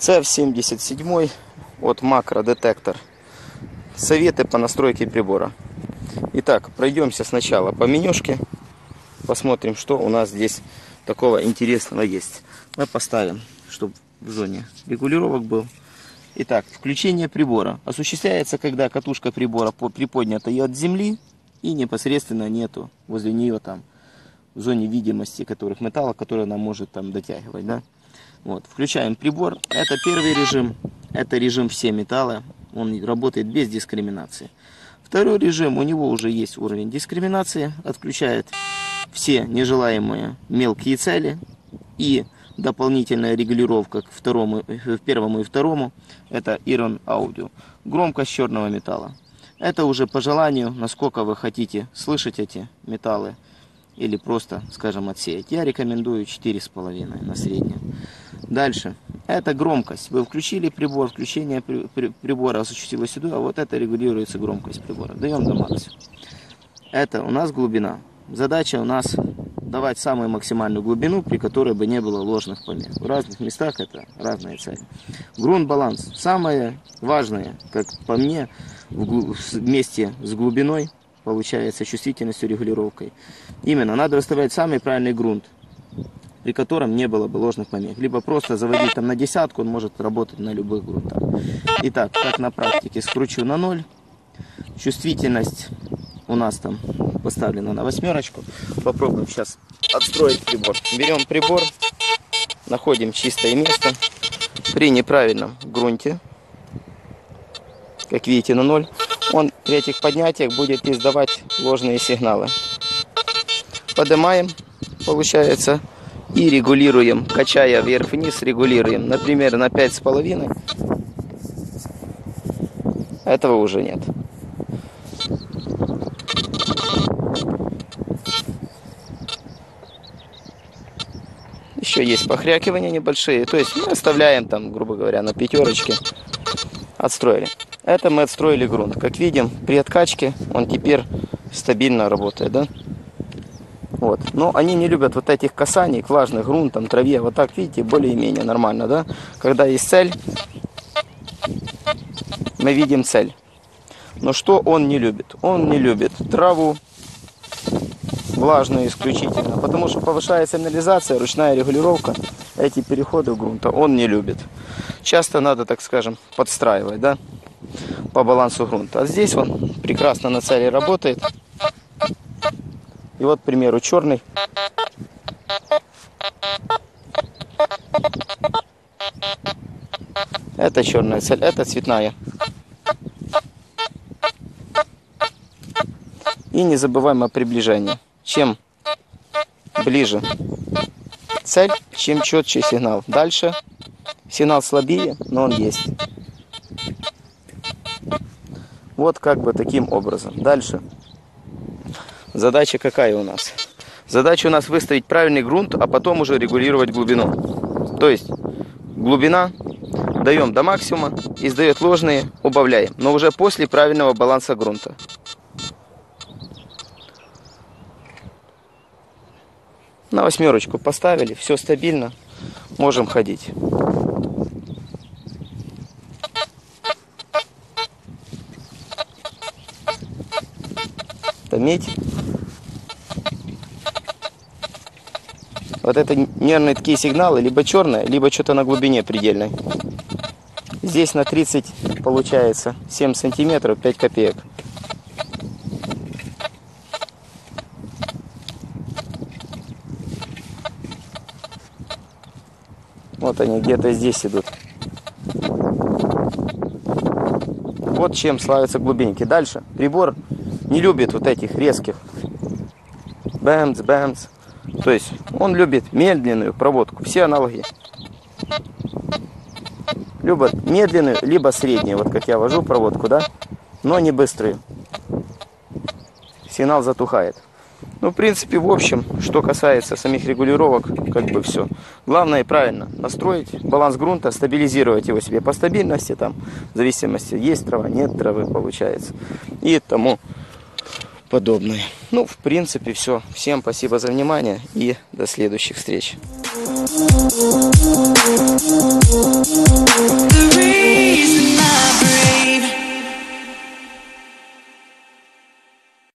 CF77 от Макро Детектор. Советы по настройке прибора. Итак, пройдемся сначала по менюшке. Посмотрим, что у нас здесь такого интересного есть. Мы поставим, чтобы в зоне регулировок был. Итак, включение прибора осуществляется, когда катушка прибора приподнята и от земли, и непосредственно нету возле нее там в зоне видимости которых металлов, которые она может там дотягивать, да? Вот, включаем прибор. Это первый режим. Это режим все металлы. Он работает без дискриминации. Второй режим, у него уже есть уровень дискриминации. Отключает все нежелаемые мелкие цели. И дополнительная регулировка к первому и второму. Это Iron Audio. Громкость черного металла. Это уже по желанию, насколько вы хотите слышать эти металлы. Или просто, скажем, отсеять. Я рекомендую 4,5 на среднем. Дальше. Это громкость. Вы включили прибор, включение прибора осуществилось сюда, а вот это регулируется громкость прибора. Даем до максимума. Это у нас глубина. Задача у нас давать самую максимальную глубину, при которой бы не было ложных помех. В разных местах это разные цели. Грунт-баланс. Самое важное, как по мне, вместе с глубиной, получается чувствительностью, регулировкой. Именно надо выставлять самый правильный грунт, при котором не было бы ложных помех. Либо просто заводить там на десятку, он может работать на любых грунтах. Итак, как на практике, скручу на 0. Чувствительность у нас там поставлена на 8. Попробуем сейчас отстроить прибор. Берем прибор, находим чистое место. При неправильном грунте, как видите, на 0, он при этих поднятиях будет издавать ложные сигналы. Поднимаем, получается, и регулируем, качая вверх-вниз, регулируем. Например, на 5,5. Этого уже нет. Еще есть похрякивания небольшие. То есть мы оставляем там, грубо говоря, на 5. Отстроили. Это мы отстроили грунт. Как видим, при откачке он теперь стабильно работает, да? Вот. Но они не любят вот этих касаний к влажным грунтам, траве. Вот так, видите, более-менее нормально, да? Когда есть цель, мы видим цель. Но что он не любит? Он не любит траву, влажную исключительно. Потому что повышается сигнализация, ручная регулировка. Эти переходы в грунта он не любит. Часто надо, так скажем, подстраивать, да? По балансу грунта. А здесь он прекрасно на цели работает. И вот, к примеру, черный. Это черная цель, это цветная. И не забываем о приближении. Чем ближе цель, чем четче сигнал. Дальше сигнал слабее, но он есть. Вот как бы таким образом. Дальше. Задача какая у нас? Задача у нас выставить правильный грунт, а потом уже регулировать глубину. То есть глубина даем до максимума, издает ложные, убавляем. Но уже после правильного баланса грунта. На 8 поставили, все стабильно, можем ходить. Это медь. Вот это нервные такие сигналы, либо черное, либо что-то на глубине предельной. Здесь на 30 получается 7 сантиметров 5 копеек. Вот они где-то здесь идут. Вот чем славятся глубинки. Дальше. Прибор не любит вот этих резких бэмс, бэмс. То есть он любит медленную проводку. Все аналоги. Либо медленную, либо среднюю. Вот как я вожу проводку, да? Но не быструю. Сигнал затухает. Ну, в принципе, в общем, что касается самих регулировок, как бы все. Главное правильно настроить баланс грунта, стабилизировать его себе по стабильности, там, в зависимости, есть трава, нет травы, получается. И тому подобное. Ну, в принципе, все. Всем спасибо за внимание и до следующих встреч. The reason